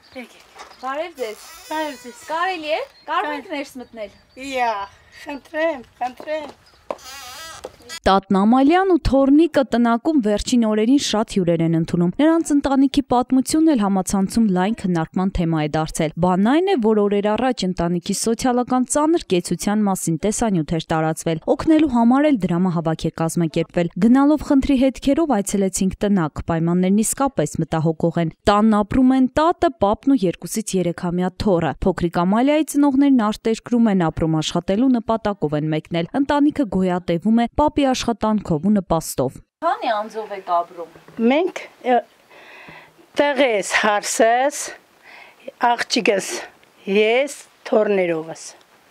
Բարև ձեզ։ Կարելի է։ Կարող եք ներս մտնել։ Խնդրեմ։ Տատն Ամալյան ու թոռնիկը տնակում վերջին օրերին շատ հյուրեր են ընդունում։ Նրանց ընտանիքի պատմությունն էլ համացանցում լայն քննարկման թեմա է դարձել։ Բանն այն է, որ օրեր առաջ ընտանիքի սոցիալական ծանր կեցության մասին տեսանյութ էր տարածվել։ Օգնելու համար էլ դրամահավաք է կազմակերպվել։ Գնալով խնդրի հետքերով այցելեցինք տնակ, պայմաններն իսկապես մտահոգող են։ Տանն ապրում են տատը, պապն ու 2-ից 3-ամյա թոռը։ Փոքրիկ Ամալիայի ծնողներն արտերկրում են ապրում, աշխատելու նպատակով են մեկնել։ Ընտանիքը գոյատևում է պապի աշխատանքով ու նպաստով։ Քանի անձով եք ապրում։ Մենք տեղես հարսես, աղջիկս, ես թորներովս։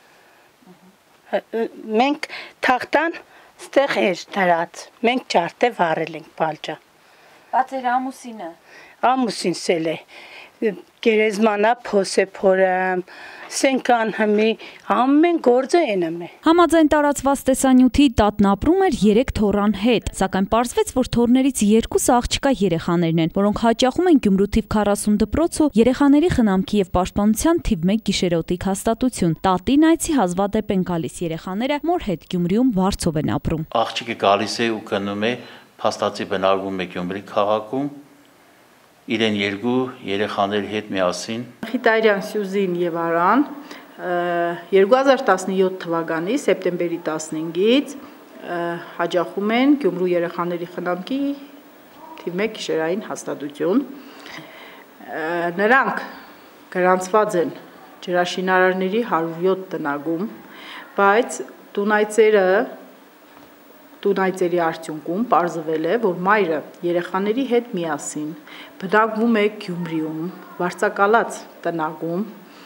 Մենք թախտան ստեղ էր դրած, մենք ճարտե վարել ենք բալջա։ Բացեր ամուսինը։ Ամուսինս էլ է, գերեզմանա փոս է փորեմ, սենքան հմի, ամեն գործը ենեմ է։ Համաձայն տարածված տեսանյութի տատն ապրում էր 3 թոռան հետ, սակայն պարզվեց, որ թոռներից 2 աղջկա երեխաներն են, որոնք հաճախում են Գյումրու թիվ 40 դպրոց ու երեխաների խնամքի եւ պաշտպանության թիվ 1 գիշերօթիկ հաստատություն։ Տատին այցի հազվադեպ են գալիս երեխաները, մոր հետ Գյումրիում վարձով են ապրում։ Աղջիկը գալիս է ու գնում է, փաստացի բնակվում է Գյումրի քաղաքում, իրեն 2 երեխաների հետ միասին։ Խիտարյան Սյուզին եւ Արան 2017 թվականի սեպտեմբերի 15-ից հաջախում են Գյումրու երեխաների խնամքի թիվ 1 գիշերային հաստատություն։ Նրանք գրանցված են ջրաշինարարների 107 տնագում, բայց տունայցերի արդյունքում պարզվել է, որ մայրը երեխաների հետ միասին բնակվում է Գյումրիում, վարձակալած տնագում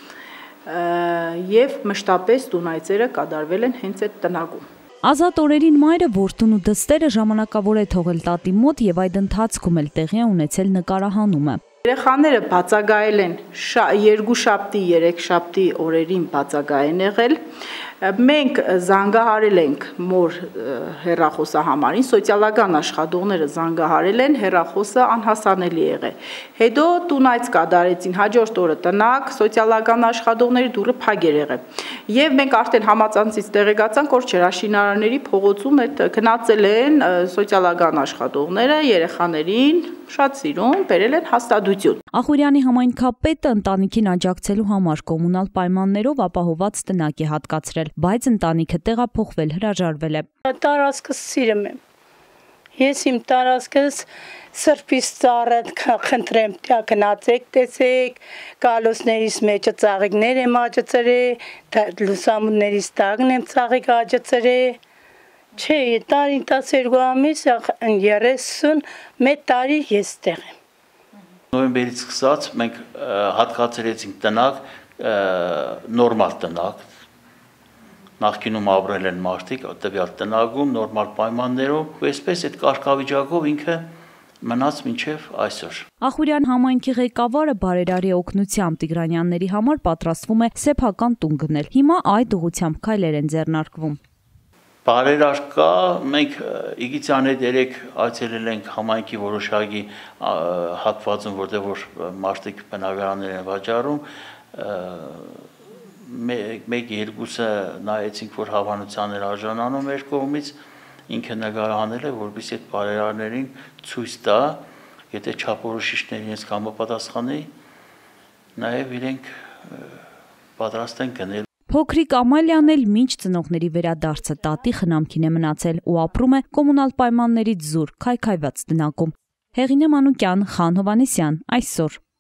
եւ մշտապես տունայցերը կատարվել են հենց այդ տնագում։ Ազատ օրերին մայրը որդուն ու դստերը ժամանակավոր է թողել տատի մոտ եւ այդ ընթացքում էլ տեղի է ունեցել նկարահանումը։ Երեխաները բացակայել են 2 շաբթի, 3 շաբթի օրերին բացակայ են եղել։ Մենք զանգահարել ենք մոր հեռախոսահամարին, սոցիալական աշխատողները զանգահարել են, հեռախոսը անհասանելի եղել։ Հետո տունայց կատարեցին, հաջորդ օրը տնակ, սոցիալական աշխատողների դուռը փակ էր եղել։ Եվ մենք արդեն համացանցից տեղեկացանք, որ ջրաշինարարների փողոցում գնացել են սոցիալական աշխատողները երեխաներին շատ սիրուն բերել են հաստատություն։ Ախուրյանի համայնքապետը ընտանիքին աջակցելու համար կոմունալ պայմաններով ապահոված տնակ է հատկացրել, բայց ընտանիքը տեղափոխվել հրաժարվել է։ Տարածքս սիրում եմ։ Ես իմ տարածքս սրբից ծառը խնդրեմ, գնացեք, տեսեք, գալոցներից մեջը ծաղիկներ եմ աճծրել, լուսամուտներից տակն եմ ծաղիկ աճծրել։ Չէ, տարին 12 ամիս 31 տարի ես տեղ եմ։ Նոյեմբերից սկսած մենք հատկացրեցինք տնակ, նորմալ տնակ, նախկինում ապրել են մարդիկ տվյալ տնագում, նորմալ պայմաններով, ու այսպես այդ կարգավիճակով ինքը մնաց մինչև այսօր։ Ախուրյան համայնքի ղեկավարը բարերարի օգնությամբ Տիգրանյանների համար պատրաստվում է սեփական տուն գնել։ Հիմա այդ ուղղությամբ քայլեր են ձեռնարկվում։ Բարերար կա, մենք Իգիթյան հետ երեք այցելել ենք համայնքի որոշակի հատվածում, որտեղ որ մարդիկ բնակարաններ են վաճառում, 1-2-ը նայեցինք, որ հավանության էր արժանանում մեր կողմից, ինքը նկարահանել է, որպեսզի այդ բարերարներին ցույց տա, եթե չափորոշիչները իրենց կամապատասխանի, նաև իրենք պատրաստ են գնել։ Փոքրիկ Ամալյան էլ մինչ ծնողների վերադարձը տատի խնամքին է մնացել ու ապրում է կոմունալ պայմաններից զուր քայքայված տնակում։ Հեղինե Մանուկյան, Խան Հովանեսյան, այսօր։